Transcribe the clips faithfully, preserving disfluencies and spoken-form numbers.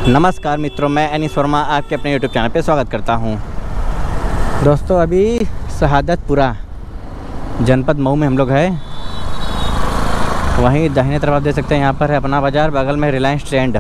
नमस्कार मित्रों, मैं अनीस वर्मा आपके अपने यूट्यूब चैनल पे स्वागत करता हूं। दोस्तों, अभी शहादतपुरा जनपद मऊ में हम लोग हैं। वहीं दाहिने तरफ आप देख सकते हैं, यहाँ पर है अपना बाज़ार, बगल में रिलायंस ट्रेंड।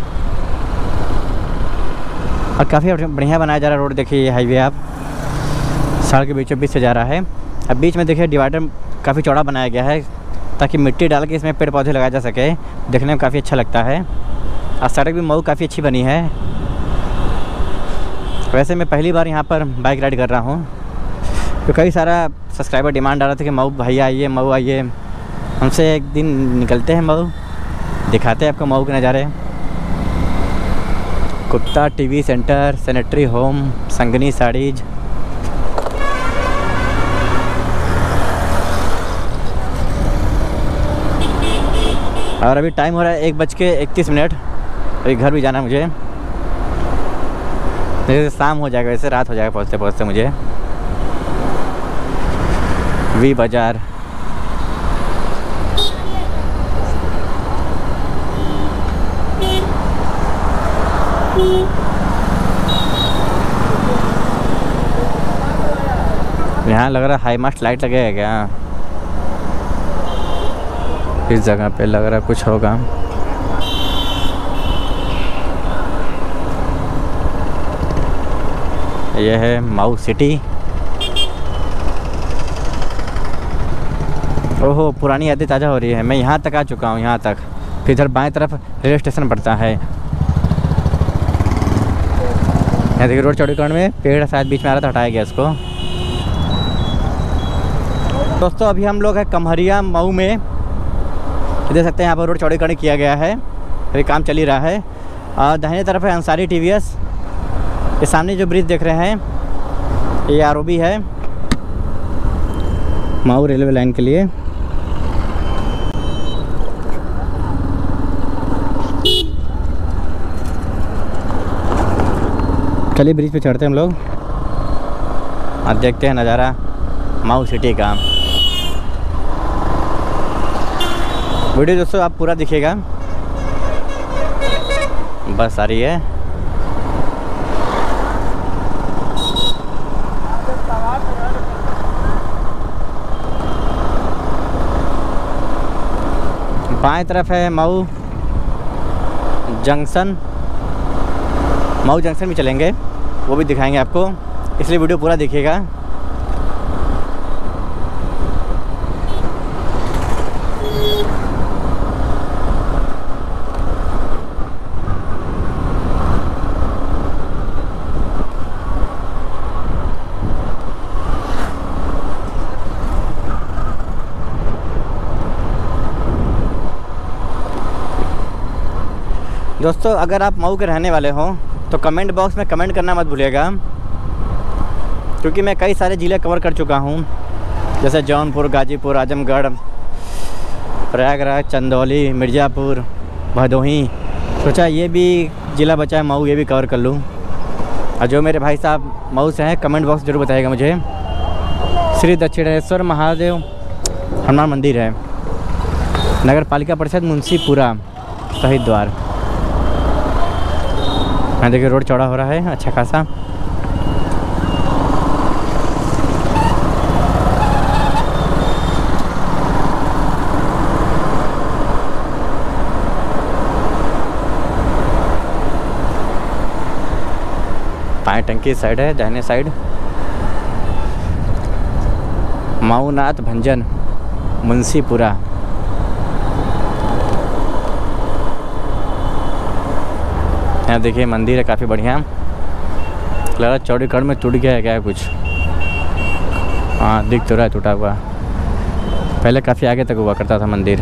और काफ़ी बढ़िया बनाया जा रहा है रोड। देखिए ये हाईवे आप सड़क के बीचों बीच से जा रहा है। अब बीच में देखिए डिवाइडर काफ़ी चौड़ा बनाया गया है ताकि मिट्टी डाल के इसमें पेड़ पौधे लगाया जा सके। देखने में काफ़ी अच्छा लगता है। और सड़क भी मऊ काफ़ी अच्छी बनी है। वैसे मैं पहली बार यहाँ पर बाइक राइड कर रहा हूँ, तो कई सारा सब्सक्राइबर डिमांड आ रहा था कि मऊ भैया आइए, मऊ आइए। हमसे एक दिन निकलते हैं मऊ, दिखाते हैं आपको मऊ के नज़ारे। कुत्ता टीवी सेंटर, सैनिटरी होम, संगनी साड़ीज। और अभी टाइम हो रहा है एक बज के इकतीस मिनट। अभी घर भी जाना है मुझे। जैसे शाम हो जाएगा वैसे रात हो जाएगा पहुँचते पहुँचते मुझे। वी बाज़ार, यहाँ लग रहा है हाई मास्ट लाइट लगेगा क्या? इस जगह पे लग रहा है कुछ होगा। यह है मऊ सिटी। ओहो, पुरानी यादें ताज़ा हो रही है। मैं यहाँ तक आ चुका हूँ, यहाँ तक। फिर इधर बाएं तरफ रेलवे स्टेशन पड़ता है। यहाँ देखिए रोड चौड़ीकरण में पेड़ शायद बीच में आ रहा था, हटाया गया इसको। दोस्तों, अभी हम लोग हैं कमहरिया मऊ में। देख सकते हैं यहाँ पर रोड चौड़ीकरण किया गया है, अभी काम चल ही रहा है। और दाहिने तरफ है अंसारी टीवीएस। ये सामने जो ब्रिज देख रहे हैं ये आरओबी है मऊ रेलवे लाइन के लिए। चलिए ब्रिज पे चढ़ते हैं हम लोग और देखते हैं नज़ारा मऊ सिटी का। वीडियो दोस्तों आप पूरा दिखेगा। बस आ रही है। बाएं तरफ है मऊ जंक्शन। मऊ जंक्शन भी चलेंगे, वो भी दिखाएंगे आपको, इसलिए वीडियो पूरा देखिएगा। दोस्तों, अगर आप मऊ के रहने वाले हों तो कमेंट बॉक्स में कमेंट करना मत भूलिएगा, क्योंकि मैं कई सारे ज़िले कवर कर चुका हूं, जैसे जौनपुर, गाजीपुर, आजमगढ़, प्रयागराज, चंदौली, मिर्ज़ापुर, भदोही। सोचा ये भी ज़िला बचा है मऊ, ये भी कवर कर लूं। और जो मेरे भाई साहब मऊ से हैं, कमेंट बॉक्स जरूर बताइएगा मुझे। श्री दक्षिणेश्वर महादेव हनुमान मंदिर है, नगर पालिका परिषद मुंशीपुरा शहीद द्वार। यहाँ देखिए रोड चौड़ा हो रहा है अच्छा खासा। पानी टंकी साइड है, दाहिने साइड मऊ नाथ भंजन मुंशीपुरा। यहाँ देखिए मंदिर है काफ़ी बढ़िया। लग रहा है चौड़ीकरण में टूट गया है क्या कुछ। हाँ, दिख तो रहा है टूटा हुआ। पहले काफ़ी आगे तक हुआ करता था मंदिर।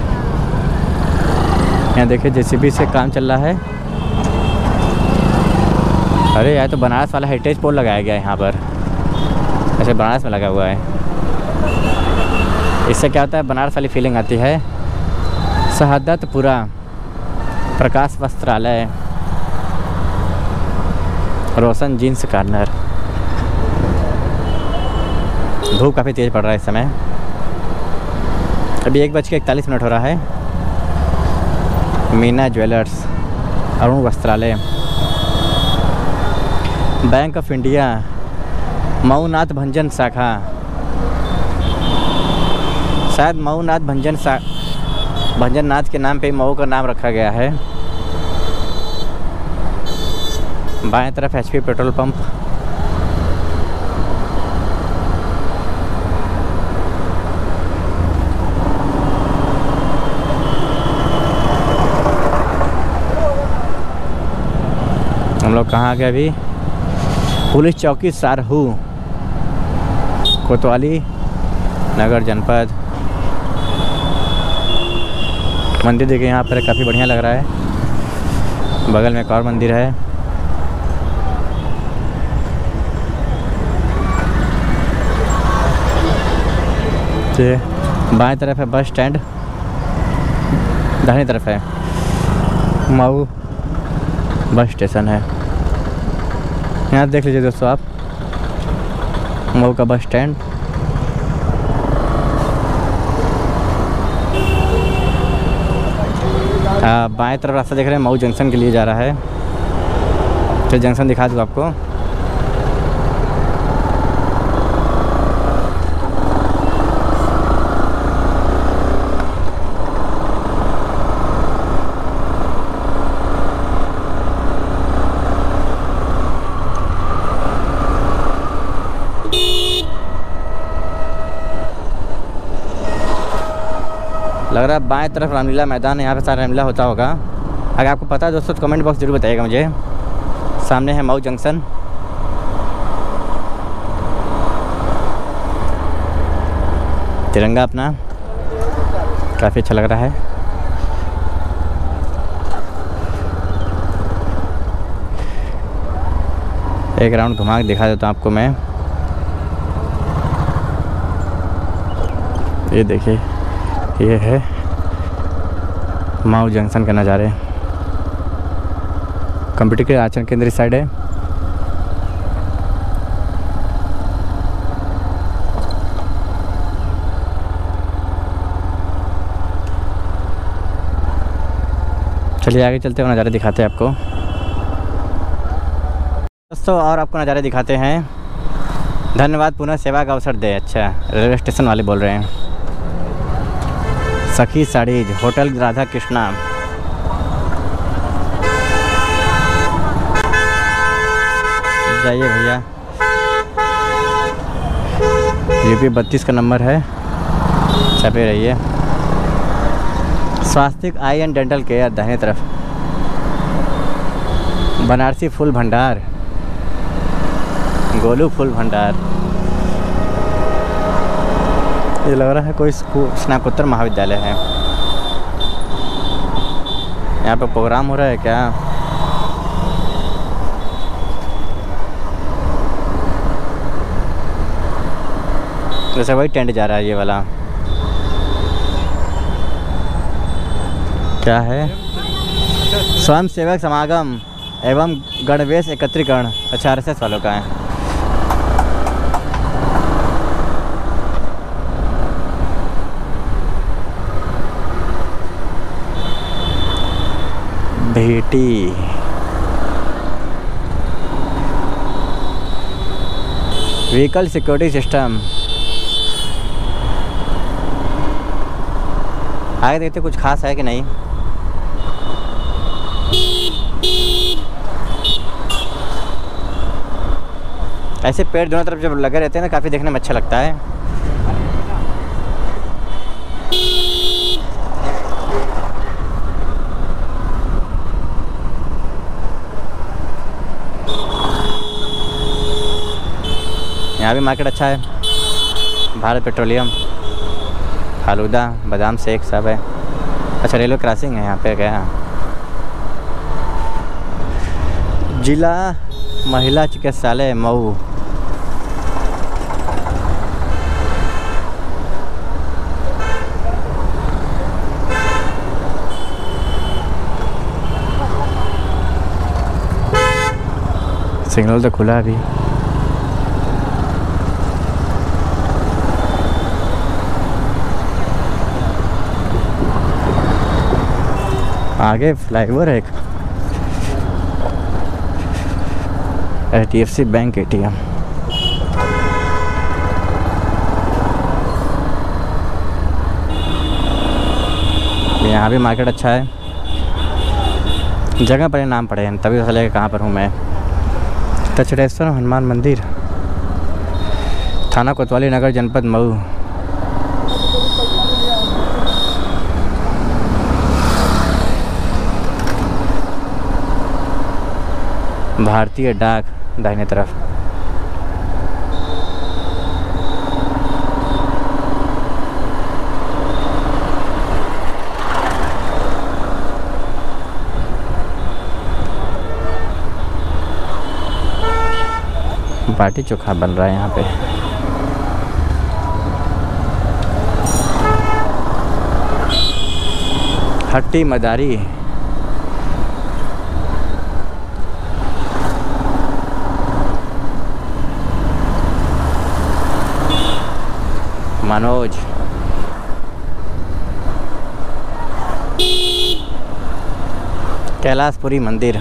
यहाँ देखिए जेसीबी से काम चल रहा है। अरे यार, तो बनारस वाला हेरिटेज पोल लगाया गया है यहाँ पर। ऐसे बनारस में लगा हुआ है। इससे क्या होता है, बनारस वाली फीलिंग आती है। शहादतपुरा प्रकाश वस्त्रालय, रोशन जीन्स कॉर्नर। धूप काफ़ी तेज़ पड़ रहा है इस समय। अभी एक बज के इकतालीस मिनट हो रहा है। मीना ज्वेलर्स, अरुण वस्त्रालय, bank of India, Maunath Bhanjan शाखा, शायद मऊनाथ भंजन सा भंजन नाथ के नाम पे मऊ का नाम रखा गया है। बाएं तरफ एचपी पेट्रोल पंप, हम लोग कहाँ गए अभी? पुलिस चौकी सारहू, कोतवाली नगर जनपद। मंदिर देखिए यहाँ पर काफ़ी बढ़िया लग रहा है। बगल में एक और मंदिर है। तो बाएं तरफ है बस स्टैंड, दाहिनी तरफ है मऊ बस स्टेशन है। यहाँ देख लीजिए दोस्तों आप, मऊ का बस स्टैंड। बाएं तरफ रास्ता देख रहे हैं, मऊ जंक्शन के लिए जा रहा है। तो जंक्शन दिखा दूँ आपको। लग रहा है बाएं तरफ रामलीला मैदान है, यहाँ पे सारा रामलीला होता होगा। अगर आपको पता है दोस्तों तो कमेंट बॉक्स जरूर बताइएगा मुझे। सामने है मऊ जंक्शन। तिरंगा अपना काफ़ी अच्छा लग रहा है। एक राउंड घुमा के दिखा देता हूँ आपको मैं। ये देखिए, ये है मऊ जंक्शन का नज़ारे। कंप्यूटर के आचरण केंद्र इस साइड है। चलिए आगे चलते हुए नज़ारे दिखाते हैं आपको दोस्तों, और आपको नज़ारे दिखाते हैं। धन्यवाद, पुनः सेवा का अवसर दे। अच्छा, रेलवे स्टेशन वाले बोल रहे हैं। सखी साड़ीज, होटल राधा कृष्णा। जाइए भैया, यूपी बत्तीस का नंबर है, छपे रहिए। Swastik eye and dental care दाहिने तरफ। बनारसी फूल भंडार, गोलू फूल भंडार। ये लग रहा है कोई स्नातकोत्तर महाविद्यालय है। यहाँ पे प्रोग्राम हो रहा है क्या? जैसे वही टेंट जा रहा है ये वाला। क्या है? स्वयं सेवक समागम एवं गणवेश एकत्रीकरण। अच्छा, आर एस एस वालों का है। भेटी व्हीकल सिक्योरिटी सिस्टम। आगे देखते कुछ खास है कि नहीं। ऐसे पेड़ दोनों तरफ जब लगे रहते हैं ना, काफ़ी देखने में अच्छा लगता है। यहाँ भी मार्केट अच्छा है। भारत पेट्रोलियम, फालूदा, बादाम शेक सब है। अच्छा, रेलवे क्रॉसिंग है यहाँ पे क्या? जिला महिला चिकित्सालय मऊ। सिग्नल तो खुला अभी। आगे फ्लाईओवर है एक। H D F C bank A T M. यहाँ भी मार्केट अच्छा है, जगह पर नाम पड़े हैं तभी पता चलेगा कहाँ पर हूँ मैं। तक्षणेश्वर हनुमान मंदिर, थाना कोतवाली नगर, जनपद मऊ। भारतीय डाक दाहिने तरफ। बाटी चोखा बन रहा है यहाँ पे। हट्टी मदारी, मनोज, कैलाशपुरी मंदिर,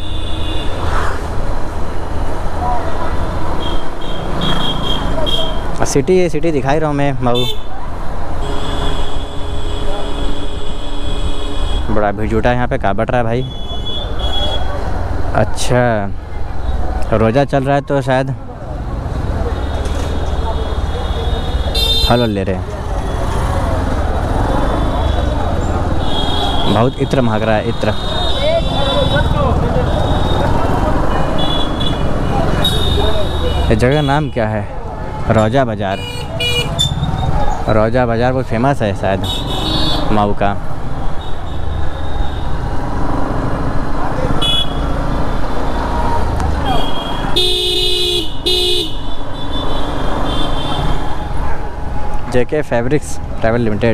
सिटी है, सिटी दिखाई रहा हूँ मैं मऊ। बड़ा भीड़ जुटा है यहाँ पे, कहाँ बट रहा है भाई। अच्छा रोज़ा चल रहा है तो शायद फल ले रहे हैं। बहुत इत्र महक रहा है, इत्र। ये जगह नाम क्या है? रोजा बाज़ार। रोजा बाज़ार बहुत फेमस है शायद मऊ का। JK fabrics private limited,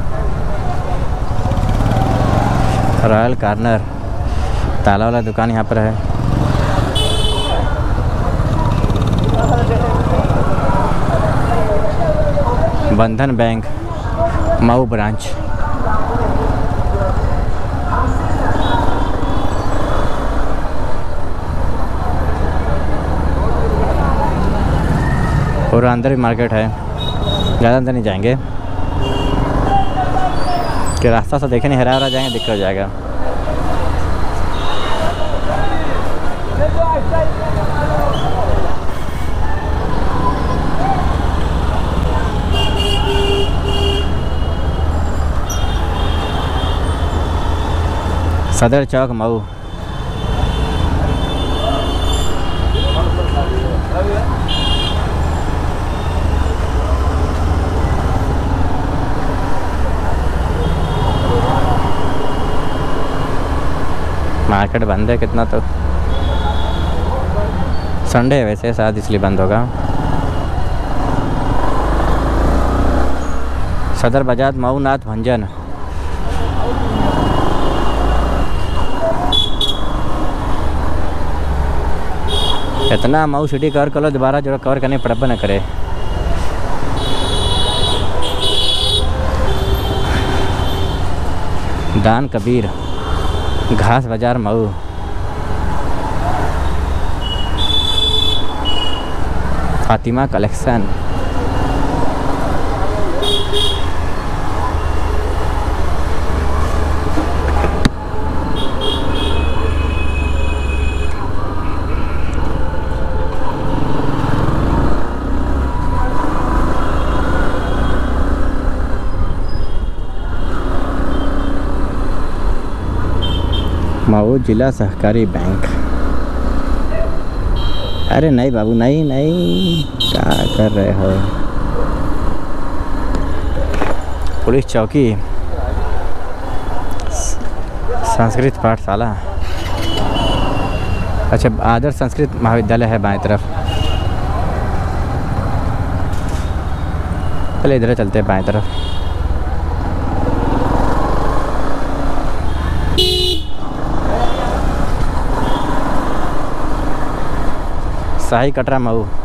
royal corner, ताला वाला दुकान यहाँ पर है। बंधन बैंक मऊ ब्रांच। और अंदर भी मार्केट है, ज़्यादा अंदर नहीं जाएंगे कि रास्ता से देखे नहीं, हरा हरा जाएंगे दिक्कत हो जाएगा। सदर चौक मऊ। मार्केट बंद है कितना, तो संडे है वैसे शायद इसलिए बंद होगा। सदर बाजार मऊ नाथ भंजन। इतना मऊ सिटी कवर कर लो, दोबारा जो कवर करने पड़ब न करे। दान कबीर, घास बाजार मऊ। फातिमा कलेक्शन, मऊ जिला सहकारी बैंक। अरे नहीं बाबू, नहीं नहीं, क्या कर रहे हो? पुलिस चौकी, संस्कृत पाठशाला। अच्छा, आदर्श संस्कृत महाविद्यालय है बाएं तरफ। पहले इधर चलते हैं बाएं तरफ। शाही कटरा मऊ।